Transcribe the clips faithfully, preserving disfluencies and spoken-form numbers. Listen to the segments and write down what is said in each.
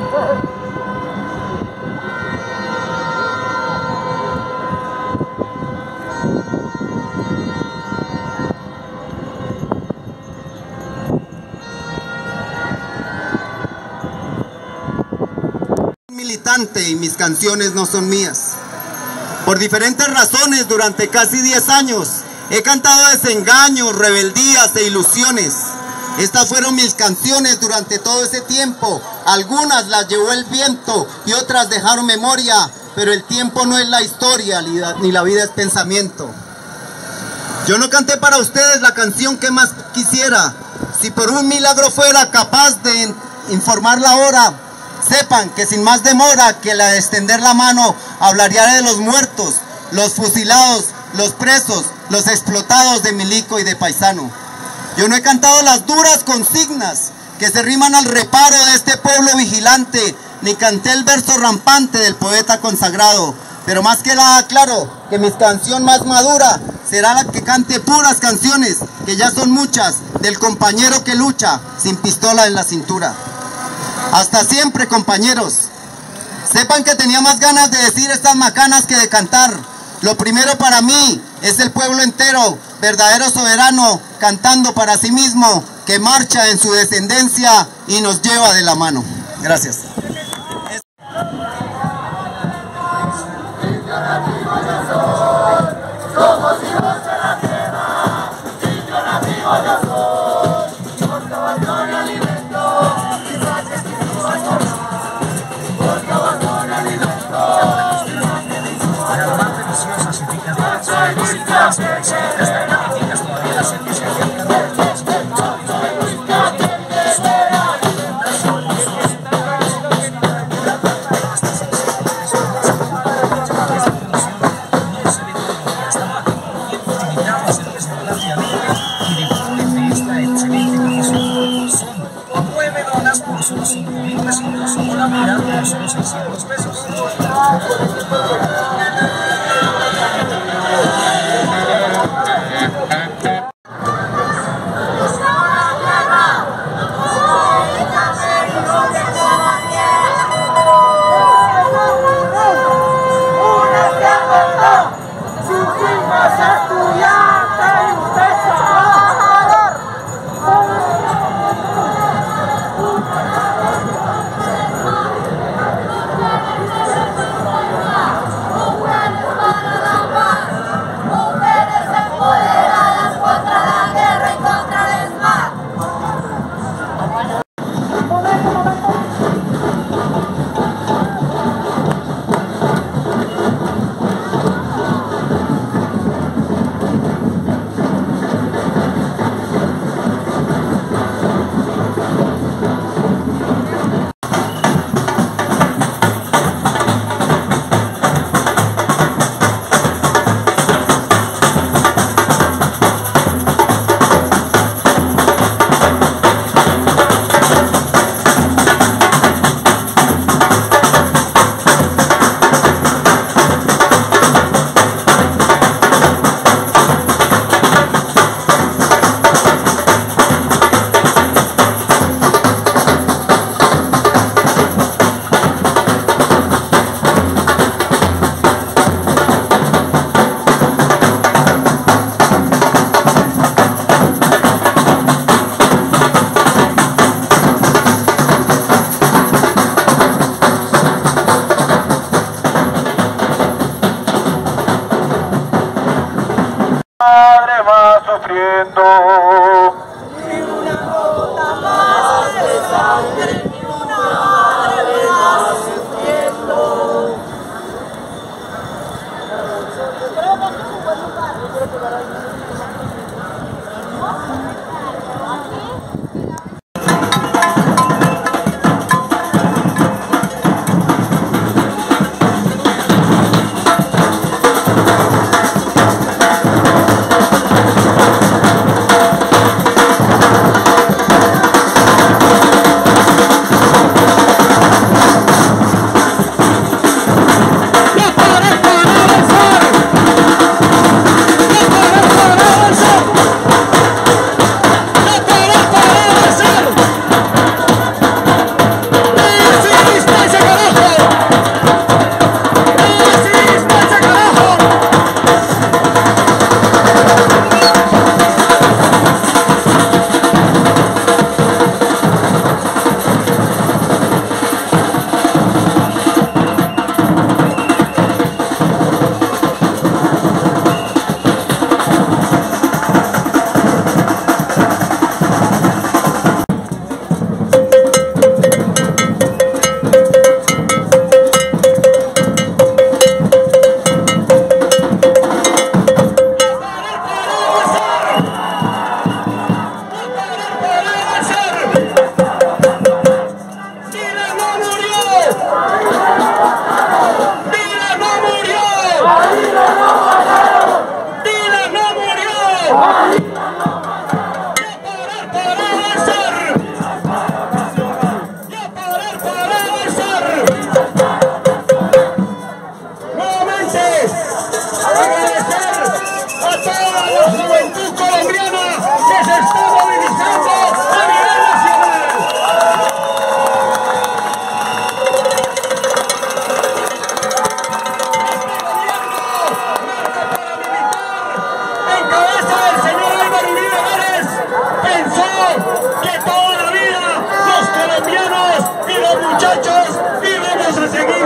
Militante y mis canciones no son mías. Por diferentes razones, durante casi diez años he cantado desengaños, rebeldías e ilusiones. Estas fueron mis canciones durante todo ese tiempo. Algunas las llevó el viento y otras dejaron memoria, pero el tiempo no es la historia, ni la vida es pensamiento. Yo no canté para ustedes la canción que más quisiera. Si por un milagro fuera capaz de informar la hora, sepan que sin más demora que la de extender la mano, hablaría de los muertos, los fusilados, los presos, los explotados de milico y de paisano. Yo no he cantado las duras consignas que se riman al reparo de este pueblo vigilante, ni canté el verso rampante del poeta consagrado, pero más que nada claro que mi canción más madura será la que cante puras canciones, que ya son muchas, del compañero que lucha sin pistola en la cintura. Hasta siempre, compañeros. Sepan que tenía más ganas de decir estas macanas que de cantar. Lo primero para mí es el pueblo entero, verdadero soberano, cantando para sí mismo, que marcha en su descendencia y nos lleva de la mano. Gracias.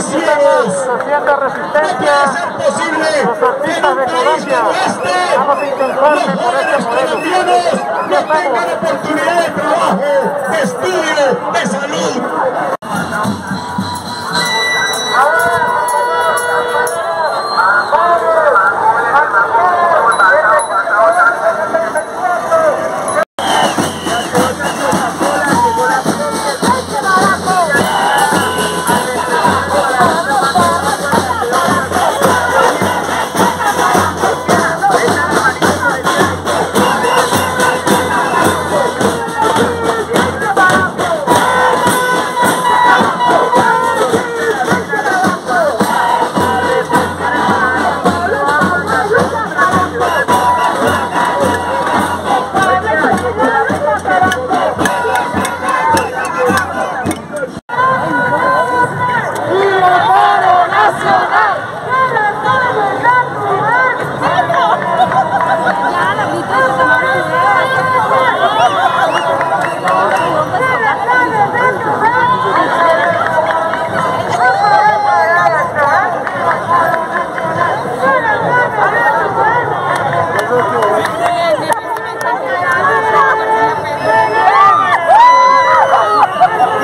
justicieros. Haciendo resistencia, los artistas de ignorancia. Vamos a intentarle por este modelo. No tengan oportunidad de trabajo, de estudio, de salud.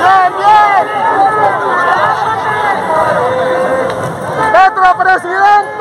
Presidente.